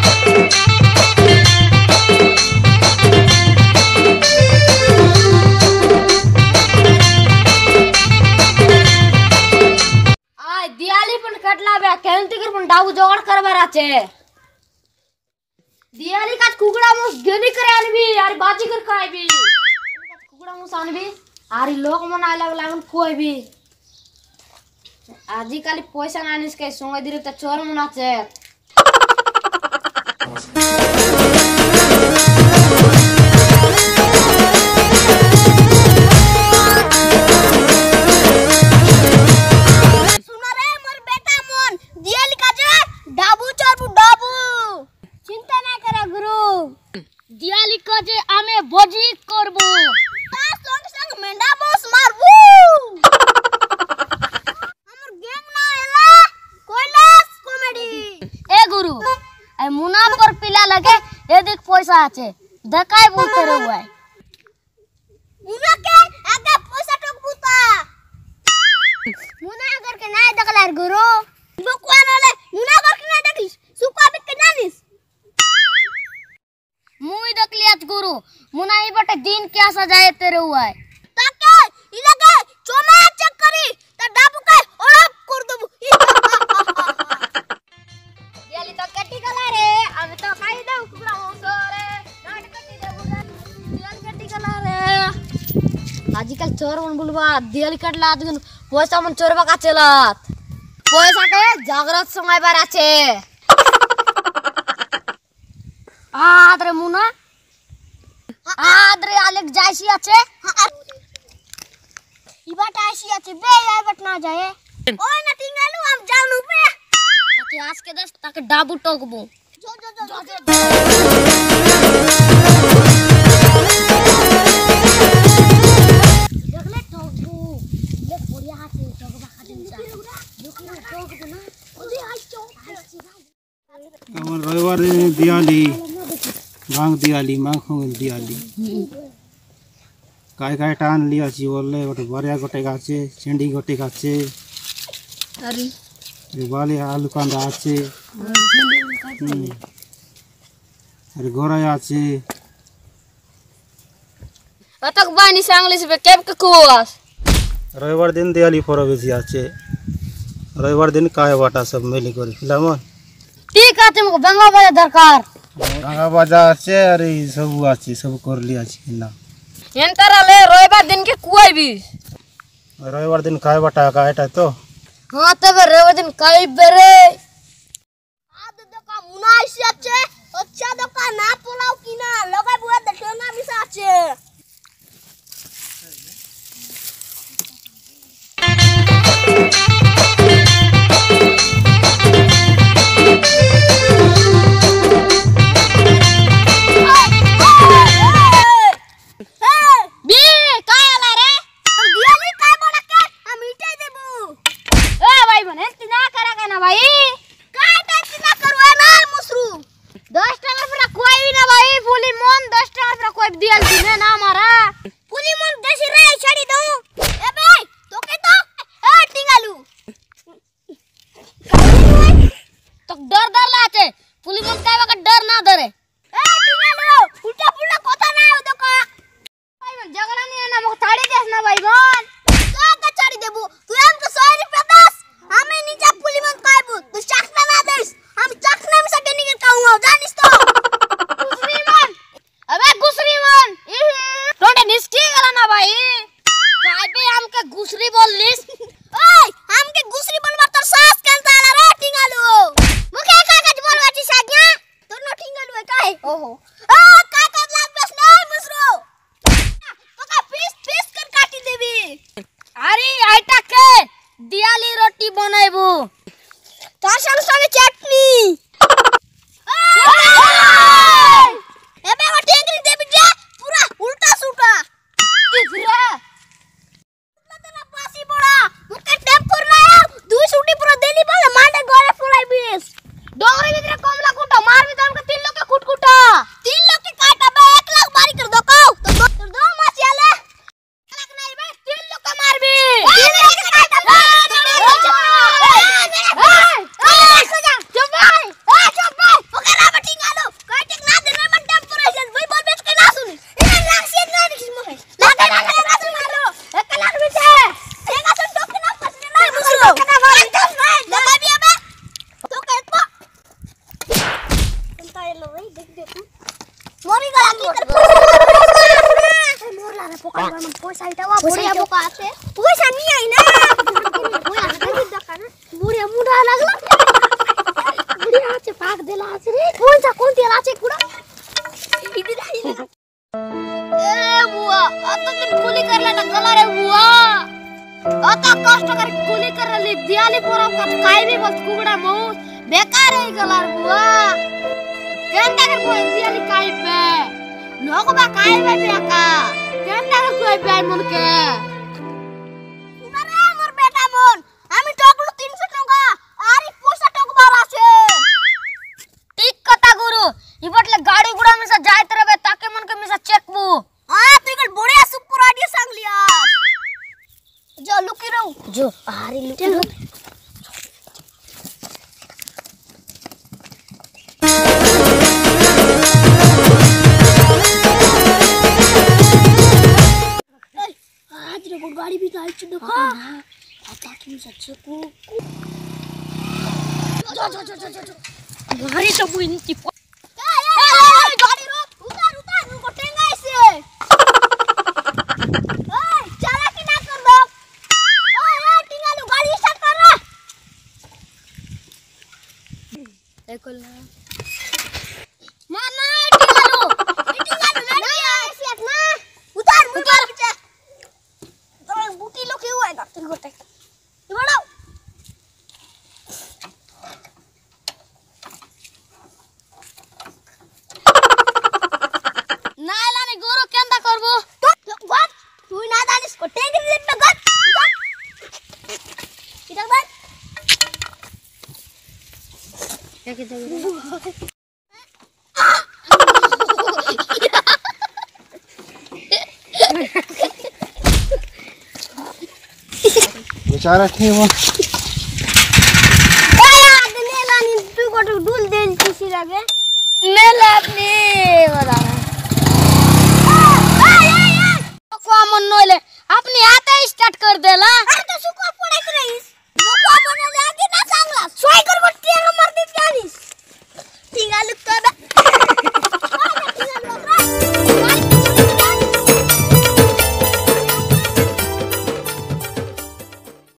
दियाली पण कटला बे केंतिकर पण डाबू जोगाड़ करवा राचे दियाली का कुकड़ा मुस गेनी करे आनबी यार बाजी कर खाइबी कुकड़ा मुस आनबी आरी लोक मन आला लागन कोइबी आजी काली पैसा नानिस के संगे दिरे त चोर मन आचे दियाली का जे आमे भोजी करबो ता संग संग मेंढा बॉस मारबो हमर गैंग ना एला कोइलास कॉमेडी ए गुरु ए मुना पर पिला लगे ए देख पैसा आछे देखाय बोलते रहू है मुना के आगे पैसा टक बुता मुना अगर के नाही देखलार गुरु बकवान वाले मुना अगर के नाही देखिस सुका बिक के जानिस मुई देखली आज गुरु मुना ही बटे दिन क्या सजाए तेरे हुआ है ताके इलाके चोमा चेक करी त डाबू के ओड़प कर दबु याली तो कट्टी कला रे हम तो काई दउ कुकड़ा होसो रे नाट कट्टी देबु दियाली कट्टी कला रे आजकल चोर मन बुलबा दियाली कटला आज पैसा मन चोरबा का चलत पैसा के जागरत समय बार आछे आद्रे मुना आद्रे आलेक जायसी আছে इबाटा आसी আছে बे आय बटना जाए ओय ना टिंगालू हम जानु पे ताकि आज के 10 ताकि डाबू टोकबो जो देखले टोकबो ले बढ़िया हाथे टोकबा खादिन जा देखले टोकबो ना ओदे आई चौक हमर रविवार दिन दियाली मांग दियाली मांग होंगे दियाली काय काय टान लिया छी बोले गोटे बरिया गोटे गाचे चेंडी गोटे गाचे अरे रे बाले आलू कांदा आछे अरे गोरा आछे अतक बानी सांगले से केब के कोस रविवार दिन दियाली परबेसी आछे रविवार दिन काय बाटा सब मिली करी फिल्म ठीक आते मको बंगा बाजा दरकार बंगा बाजा आछे अरे सब आछे सब कर लिया छी ना एंतरा ले रविवार दिन के कुआई भी रविवार दिन काय बाटा कायटा तो हां तबे रविवार दिन काई बेरे आद दका मुनाइसी आछे अच्छा दका ना पोलाव किना लगाय बुआ देखना मिसा आछे दियाली रोटी बनाइबो तार संग संग चटनी एबे वो टेंगरी दे बिजा पूरा उल्टा सूटा इधरा मतलब पासी बड़ा मुके टेम्पर ना दुई सूटी पूरा देली बोले मांडे गोरे फुलाई बीस डोंगरी भीतर कमला कुटा मार भी तमके 3 लोग के कुटकुटा 3 लो भाई देख देख मोरी गला की कर मोरला रे पोका मन पैसा इटावा बुढ़िया बोका आते पैसा नहीं आई ना बुढ़िया देख देखा ना बुढ़िया मुंडा लागला बुढ़िया आचे पाक देला आचे रे कोण तेला आचे कुडा इदी राही ए बुआ आता दिन कुली करला ना गला रे बुआ आता कष्ट कर कुली करली दियाली पोरा का काय भी बोल कुगडा मौत बेकार है गला रे बुआ केंदा कर कोई दियाली काय पे लोग बा काय बे बेका केंदा कर कोई पे मन के अरे मोर बेटा मन আমি টকলু 300 টাকা আরে 500 টাকা বার আছে ঠিক কথা গুরু ইবটলে গাড়ি গুড়া মিসা যাইতে রবে তাকে মন কে মিসা চেকবু তুই গল বড়িয়া সুপুর আইডিয়া सांग लिया जो लुकी रहू जो अरे लुकी रहू आज रे गाड़ी भी तो आई छु देखो आता की सच्चे को जो गाड़ी तो बुइन की गाड़ी रोक उतार उनको टेंगा ऐसे ओए चला कि ना कर दो ओए टिंगा लो गाड़ी स्टार्ट कर रहा देखो ना माना टिंगा लो नहीं ऐसे ना उतार पीछे तो बूटी लो क्यों है ना तेरे गोटे बढ़ाओ नालाने गोरो केंदा करबो तो गट तू ना दानिस को टेंगी दिन में गट इधर बैठ क्या कहते हैं बेचारा ठीक है।